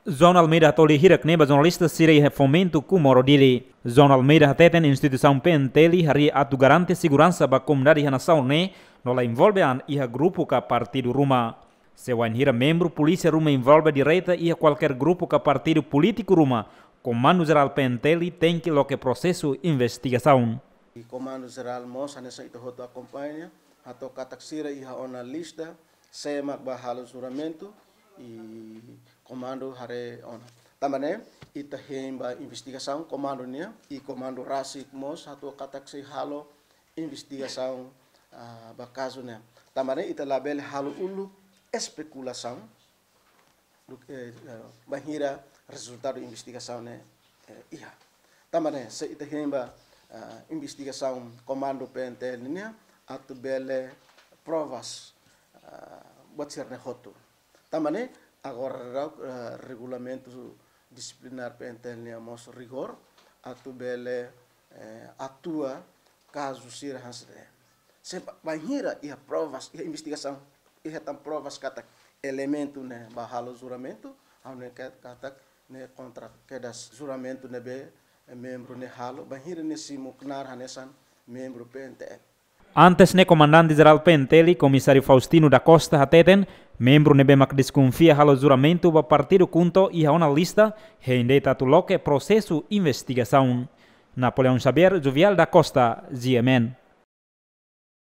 Zona Almeida toli hirak neba jornalista sirei fomento kumoro dili. Zona Almeida hateten instituição PNTL hari atu garante segurança ba comunidade nação ne nola envolvean iha grupo ka partido Ruma. Sewan hira membro polícia Ruma envolve direita iha qualquer grupo ka partido político Ruma. Komando Geral PNTL tem que loque processo investigação. E Komando Geral mos nessa itu hoto acompanha atau kataksira iha ona lista semak bahalo Juramentu e Komando hare ona. Também ita hemba investigação Komando nia e Komando Rasik mos atau kataksi halo investigação bakaso nia. Também ita label halo ulu especulação bahira resultado investigação né ia. Também se ita hemba investigação Komando PNTL nia atau bele provas buat sirne hotu. Também agora regulamento disciplinar PNTL nia mos rigor atau bele atua caso sir hasre. Se bahira ia provas ia investigação ia tam provas kata elemento né bahalo Juramentu ane kata ne kontrak kedas Juramentu nebe membru ne halo bahira ne simuknar hanesan membru PNTL. Antes ne comandante geral PNTL, comissário Faustino da Costa hateten, membro nebe mak desconfia halo Juramentu ba partido kunto iha ona lista, hende tatu loke processo investigação. Napoleão Xavier, Jovial da Costa, GMN.